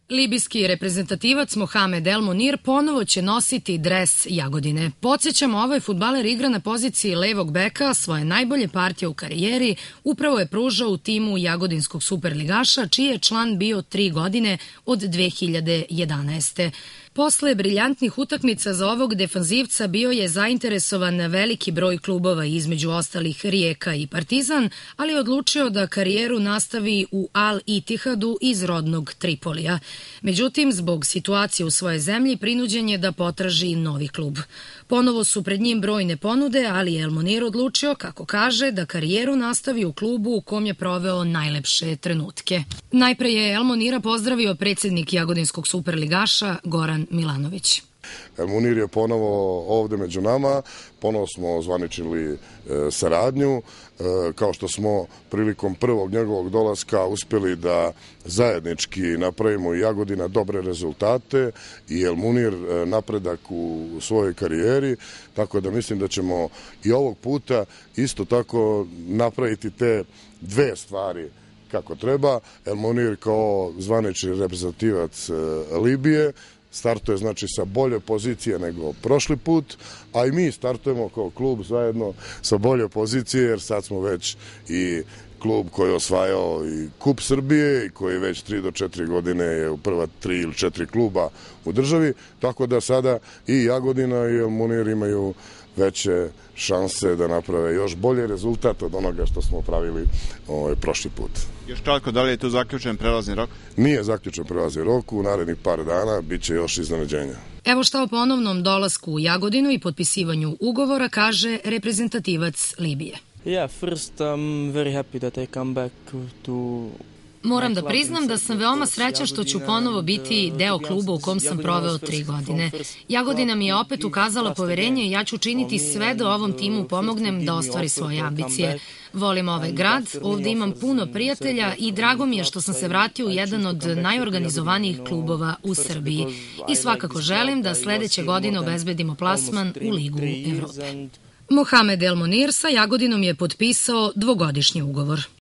Libijski reprezentativac Mohamed El Monir ponovo će nositi dres Jagodine. Podsjećamo, ovaj fudbaler igra na poziciji levog beka, svoje najbolje partije u karijeri upravo je pružao u timu jagodinskog superligaša, čiji je član bio 3 godine od 2011. Posle briljantnih utakmica za ovog defanzivca bio je zainteresovan veliki broj klubova, između ostalih Rijeka i Partizan, ali je odlučio da karijeru nastavi u Al Ittihadu iz rodnog Tripolija. Međutim, zbog situacije u svojoj zemlji prinuđen je da potraži novi klub. Ponovo su pred njim brojne ponude, ali El Monir odlučio, kako kaže, da karijeru nastavi u klubu u kom je proveo najlepše trenutke. Najpre je El Monira pozdravio predsjednik jagodinskog superligaša Goran Milanović. El Monir je ponovo ovde među nama, ponovo smo zvaničili saradnju, kao što smo prilikom prvog njegovog dolaska uspjeli da zajednički napravimo i Jagodina dobre rezultate i El Monir napredak u svojoj karijeri, tako da mislim da ćemo i ovog puta isto tako napraviti te dve stvari kako treba. El Monir kao zvanični reprezentativac Libije startuje znači sa bolje pozicije nego prošli put, a i mi startujemo kao klub zajedno sa bolje pozicije, jer sad smo već i klub koji je osvajao i Kup Srbije i koji već 3 do 4 godine je u prva 3 ili 4 kluba u državi, tako da sada i Jagodina i El Monir imaju veće šanse da naprave još bolji rezultat od onoga što smo pravili prošli put. Još kratko, da li je tu zaključen prelazni rok? Nije zaključen prelazni rok, u narednih par dana bit će još iznenađenja. Evo šta o ponovnom dolasku u Jagodinu i potpisivanju ugovora kaže reprezentativac Libije. First I'm very happy that I come back to... Moram da priznam da sam veoma srećan što ću ponovo biti deo kluba u kom sam proveo 3 godine. Jagodina mi je opet ukazala poverenje i ja ću činiti sve da ovom timu pomognem da ostvari svoje ambicije. Volim ovaj grad, ovde imam puno prijatelja i drago mi je što sam se vratio u jedan od najorganizovanijih klubova u Srbiji. I svakako želim da sledeće godine obezbedimo plasman u Ligu Evrope. Mohamed El Monir sa Jagodinom je potpisao 2-godišnji ugovor.